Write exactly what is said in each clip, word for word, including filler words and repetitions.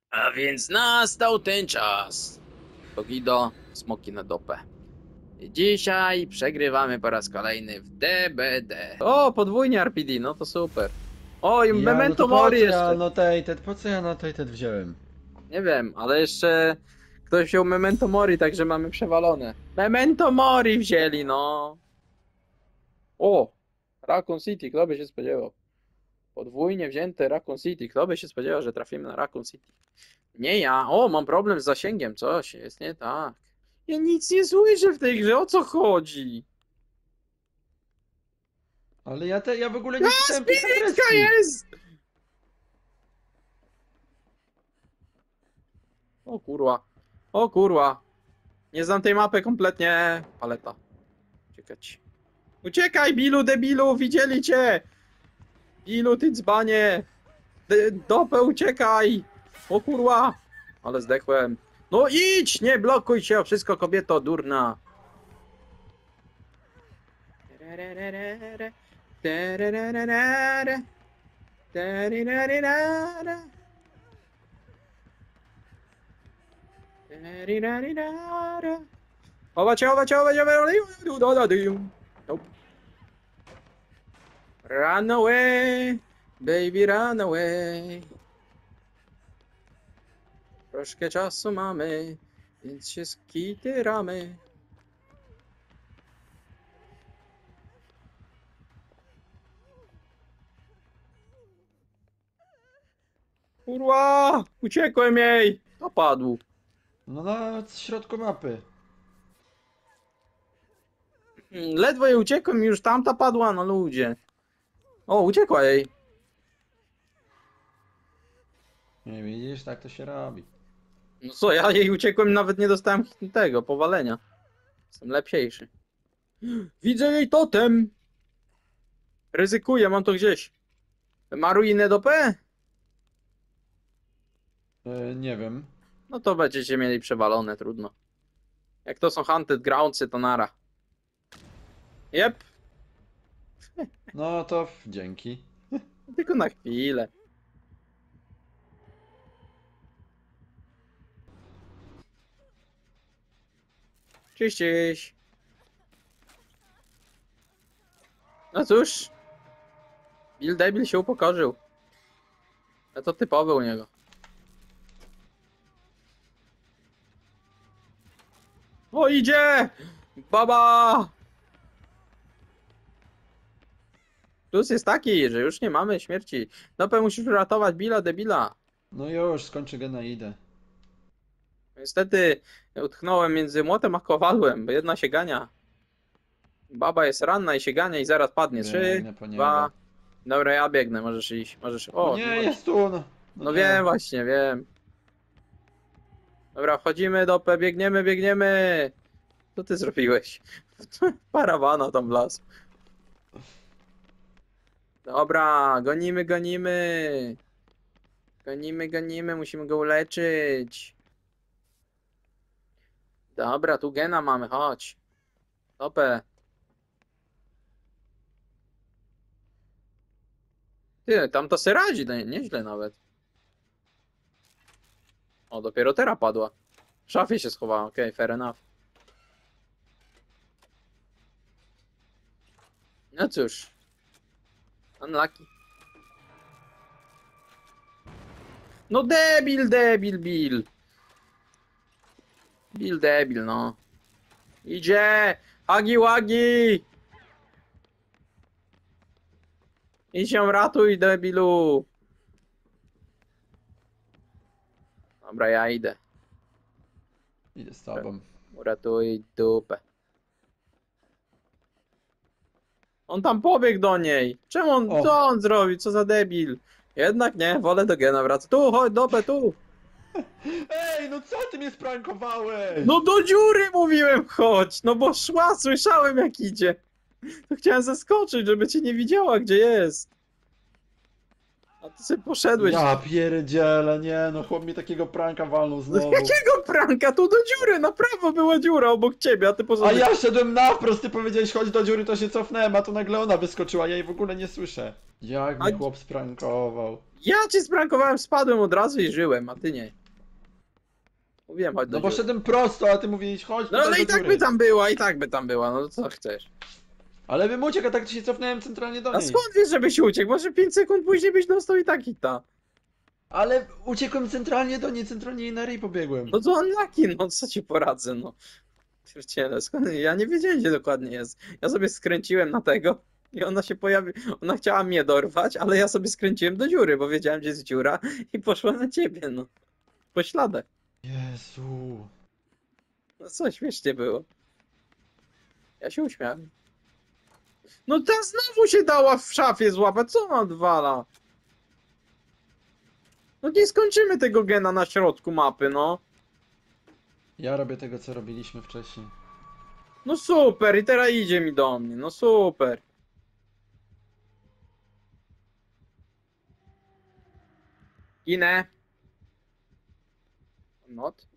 A więc nastał ten czas. Togido, smoki na dopę. I dzisiaj przegrywamy po raz kolejny w D B D. O, podwójnie R P D, no to super. O, i Ja, no Memento to po Mori co jeszcze. ja annotated? Po co ja annotated wziąłem? Nie wiem, ale jeszcze ktoś wziął Memento Mori, także mamy przewalone. Memento Mori wzięli, no. O, Raccoon City, kto by się spodziewał? Podwójnie wzięte Raccoon City, kto by się spodziewał, że trafimy na Raccoon City? Nie ja. O, mam problem z zasięgiem. Coś jest nie tak. Ja nic nie słyszę w tej grze. O co chodzi? Ale ja te, ja w ogóle A, nie czytałem tych spiritka adresów. jest! O kurwa. O kurwa. Nie znam tej mapy kompletnie. Paleta. Uciekać. Uciekaj, Bilu, debilu, widzieli cię! Bilu, ty dzbanie! D- Dopę, uciekaj! O kurwa! Ale zdechłem. No idź! Nie blokuj się o wszystko, kobieto durna! Chować, chować, chować, chować. Nope. Run away, baby, run away. Troszkę czasu mamy, więc się skityramy. Kurwa! Uciekłem jej! Opadł. No na środku mapy. Ledwo jej uciekłem i już tamta padła, no ludzie. O, uciekła jej. Nie widzisz, tak to się robi. No co, ja jej uciekłem, nawet nie dostałem tego, powalenia. Jestem lepsiejszy. Widzę jej totem! Ryzykuję, mam to gdzieś. Ma ruinę do P? E, nie wiem. No to będziecie mieli przewalone, trudno. Jak to są Hunted Groundsy, to nara. Jep, No to w- dzięki. tylko na chwilę. Cześć, cześć. No cóż. Bill Debil się upokorzył. A to typowe u niego. O, idzie! Baba! Plus jest taki, że już nie mamy śmierci. Dopę musisz uratować Billa Debila. No już, skończę gena i idę. Niestety utknąłem między młotem a kowadłem, bo jedna się gania. Baba jest ranna i się gania i zaraz padnie. Trzy, Biegnę po niego. dwa. Dobra, ja biegnę, możesz iść. Możesz. O, nie, możesz. jest tu! No, No nie. wiem, właśnie, wiem. Dobra, wchodzimy do P, biegniemy, biegniemy. Co ty zrobiłeś? Parawana tam wlazł. Dobra, gonimy, gonimy. Gonimy, gonimy, musimy go uleczyć. Dobra, tu gena mamy, chodź. Topę. Ty, tam to se radzi, no, nieźle nawet. O, dopiero teraz padła. W szafie się schowała, okej, okay, fair enough. No cóż. Unlucky. No debil, debil, Bill. Bill debil, no. Idzie! Hagi wagi! Idź ją ratuj, debilu! Dobra, ja idę. Idę z tobą. Uratuj dupę. On tam pobiegł do niej. Czemu on, O. co on zrobi? Co za debil? Jednak nie, wolę do gena wracać. Tu, chodź, dopę, tu! Ej, no co ty mnie sprankowałeś? No do dziury mówiłem chodź! No bo szła, słyszałem jak idzie. To chciałem zaskoczyć, żeby cię nie widziała, gdzie jest. A ty sobie poszedłeś. Ja pierdzielę, nie no, chłop mi takiego pranka walnął Z znowu. jakiego pranka? Tu do dziury, na prawo była dziura obok ciebie, a ty A poszedłeś. ja szedłem na wprost, ty powiedziałeś chodź do dziury, to się cofnąłem, a to nagle ona wyskoczyła, ja jej w ogóle nie słyszę. Jak A- mnie chłop sprankował. Ja cię sprankowałem, spadłem od razu i żyłem, a ty nie. Mówiłem, chodź do No bo dziury. szedłem prosto, a ty mówiłeś chodź No tutaj ale do i tak dziury. by tam była, i tak by tam była, no co chcesz? Ale bym uciekł, a tak się cofnąłem centralnie do A niej. skąd wiesz, żebyś uciekł? Może pięć sekund później byś dostał i tak hita. Ale uciekłem centralnie do niej, centralnie jej na ryj pobiegłem. No to unlucky, no co ci poradzę, no. Pierdziele, skąd? Ja nie wiedziałem, gdzie dokładnie jest. Ja sobie skręciłem na tego i ona się pojawi. Ona chciała mnie dorwać, ale ja sobie skręciłem do dziury, bo wiedziałem, gdzie jest dziura i poszła na ciebie, no. Po śladach. Jezu. No co, śmiesznie było. Ja się uśmiałem. No ta znowu się dała w szafie złapać, co ona odwala? No nie skończymy tego gena na środku mapy, no. Ja robię tego, co robiliśmy wcześniej. No super, i teraz idzie mi do mnie, no super. Ginę. Not.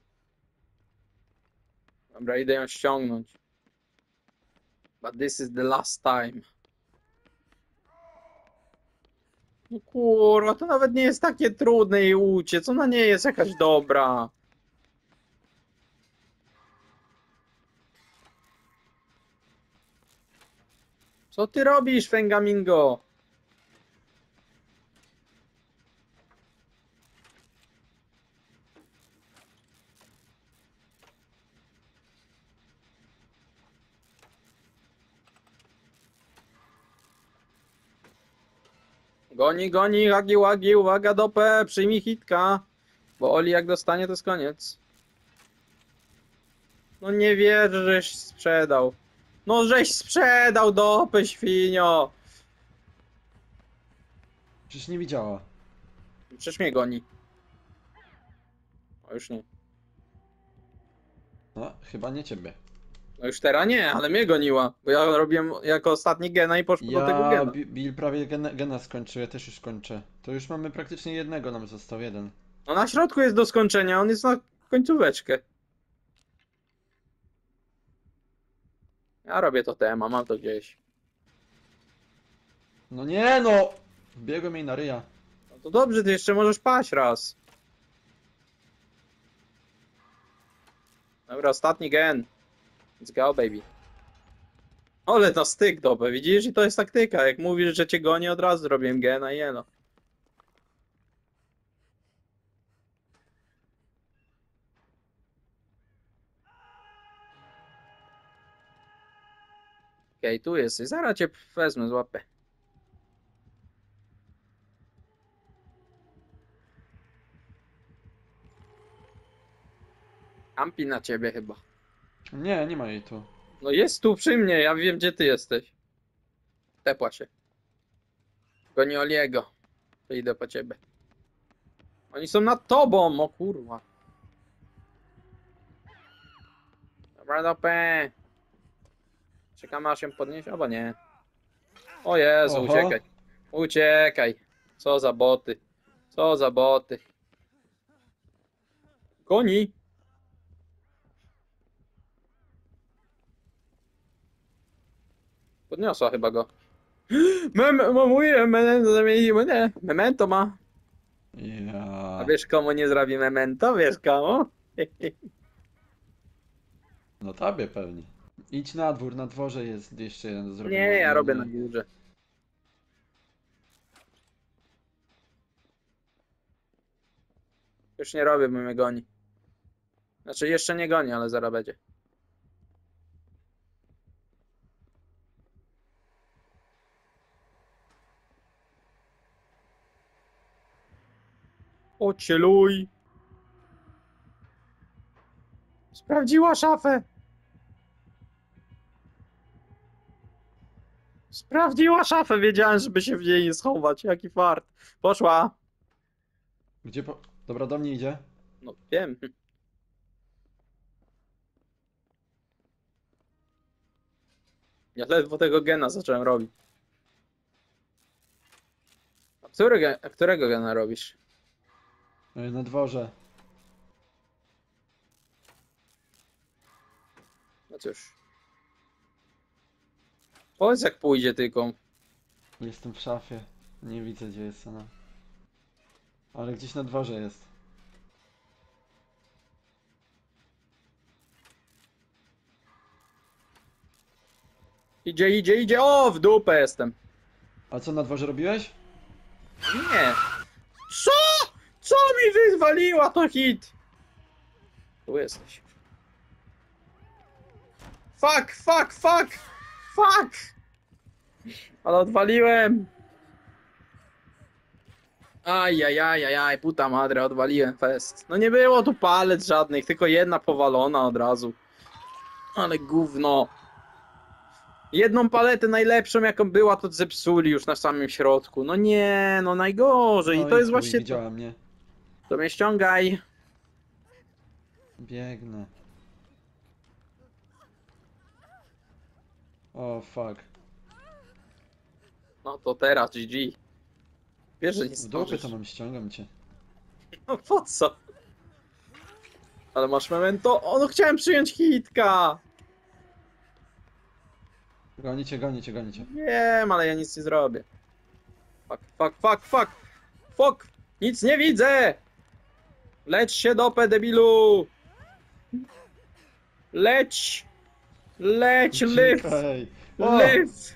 Dobra, idę ją ściągnąć. But this is the last time. No kurwa, to nawet nie jest takie trudne jej uciec, ona nie jest jakaś dobra. Co ty robisz, Fengamingo? Goni, goni, hagi, łagi, uwaga, dopę, przyjmij hitka. Bo Oli jak dostanie, to jest koniec. No nie wierzę, żeś sprzedał. No żeś sprzedał dopę, świnio. Przecież nie widziała. Przecież mnie goni. O, już nie. No, chyba nie ciebie. No już teraz nie, ale mnie goniła. Bo ja robiłem jako ostatni gena i poszło do tego Ja, gena. Bi- Bill prawie gena, gena skończył, ja też już kończę. To już mamy praktycznie jednego, nam został jeden. No na środku jest do skończenia, on jest na końcóweczkę. Ja robię to tema, mam to gdzieś. No nie no! Wbiegłem jej na ryja. No to dobrze, ty jeszcze możesz paść raz. Dobra, ostatni gen. Let's go, baby. Ale to styk dobę, widzisz? I to jest taktyka. Jak mówisz, że cię goni, od razu zrobię gena i jelo. Okej, okay, tu jesteś. Zaraz cię wezmę, złapę. Kampi na ciebie chyba. Nie, nie ma jej tu. No jest tu przy mnie, ja wiem, gdzie ty jesteś. Tepła się. Goni Oliego. To idę po ciebie. Oni są nad tobą, o kurwa. Dobra, dopę. Czekamy aż się podnieść, albo nie. O Jezu, Oho. uciekaj. Uciekaj. Co za boty. Co za boty. Goni. Podniosła chyba go. Mem, mamuję, memento, memento ma. Ja. A wiesz komu nie zrobi memento? Wiesz komu? No tobie pewnie. Idź na dwór, na dworze jest jeszcze jeden do zrobienia. Nie, ja No robię nie. na górze. Już nie robię, bo mnie goni. Znaczy jeszcze nie goni, ale zaraz będzie. Ocieluj. Sprawdziła szafę. Sprawdziła szafę, wiedziałem, żeby się w niej nie schować. Jaki fart. Poszła. Gdzie po... Dobra, do mnie idzie. No wiem. Ja ledwo tego gena zacząłem robić. A Którego, którego gena robisz? Yy, Na dworze. No cóż. Powiedz jak pójdzie tylko. Jestem w szafie. Nie widzę gdzie jest ona. Ale gdzieś na dworze jest. Idzie, idzie, idzie. O, w dupę jestem. A co na dworze robiłeś? Nie. Co? Co mi wywaliła to hit? Tu jesteś. Fuck, fuck, fuck, fuck. Ale odwaliłem. Ajajajajaj, puta madre, odwaliłem fest. No nie było tu palet żadnych, tylko jedna powalona od razu. Ale gówno. Jedną paletę najlepszą jaką była to zepsuli już na samym środku. No nie, no najgorzej. I No to jest chuj, właśnie to. widziała mnie. To mnie ściągaj. Biegnę. O fuck. No to teraz G G. Wiesz, że nie W dupie zdążysz. to mam, ściągam cię. No po co? Ale masz memento. O, no chciałem przyjąć hitka. Gonicie, gonicie, gonicie. Wiem, ale ja nic nie zrobię. Fuck, fuck, fuck, fuck. Fuck. Nic nie widzę. Lecz się dopę, debilu. Leć. Leć, live. Czekaj. O! Live.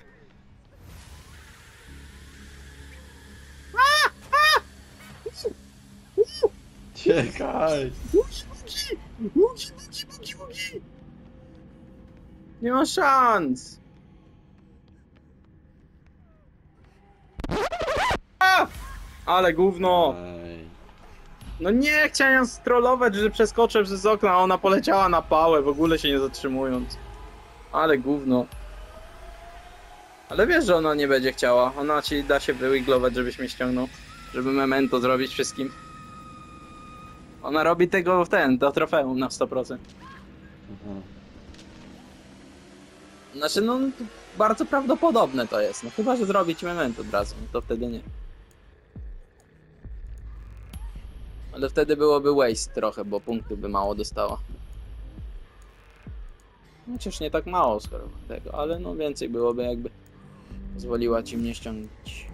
Czekaj! Bugi, bugi, bugi, bugi, bugi. Nie ma szans. A! Ale gówno. Ej. No nie, chciałem ją strollować, że przeskoczę przez okno, a ona poleciała na pałę, w ogóle się nie zatrzymując. Ale gówno. Ale wiesz, że ona nie będzie chciała. Ona ci da się wywiglować, żebyś mnie ściągnął. Żeby memento zrobić wszystkim. Ona robi tego w ten, do trofeum na sto procent. Aha. Znaczy, no, bardzo prawdopodobne to jest. No chyba, że zrobić memento od razu, no to wtedy nie. Ale wtedy byłoby waste trochę, bo punkty by mało dostała. Chociaż nie tak mało skoro tego, ale no więcej byłoby jakby pozwoliła ci mnie ściągnąć.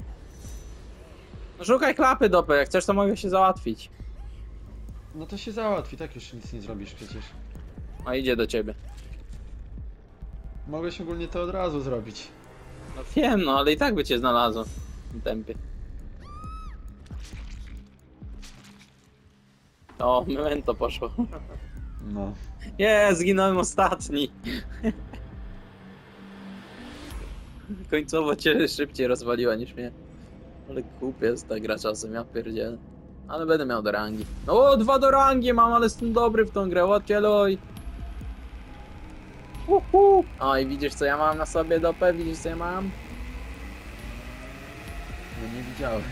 No szukaj klapy dopy, jak chcesz to mogę się załatwić. No to się załatwi, tak już nic nie zrobisz przecież. A idzie do ciebie. Mogłeś ogólnie to od razu zrobić. No wiem, no ale i tak by cię znalazło w tym tempie. O, memento poszło. No. Nie, zginąłem ostatni. Końcowo cię szybciej rozwaliła niż mnie. Ale głupia jest ta gra czasem, ja pierdzielę. Ale będę miał do rangi. O, dwa do rangi mam, ale jestem dobry w tą grę, odcieluj. Uhu. O, i widzisz co ja mam na sobie dopę? Widzisz co ja mam? No nie widziałem.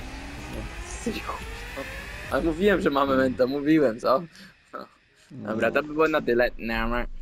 Ale mówiłem, że mamy memento, mówiłem, co? No. Dobra, to by było na tyle. No.